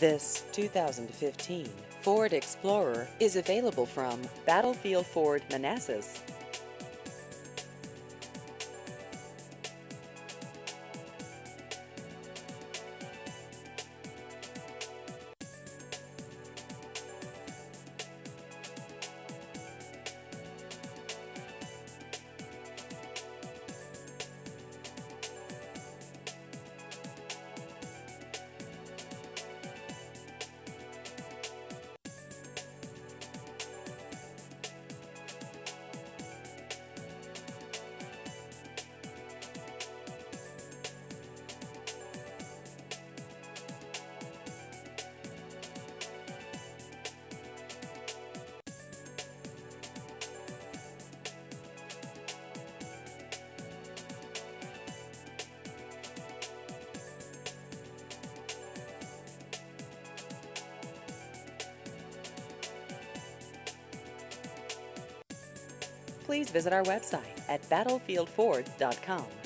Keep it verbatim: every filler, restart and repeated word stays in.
This two thousand fifteen Ford Explorer is available from Battlefield Ford Manassas. Please visit our website at battlefield ford dot com.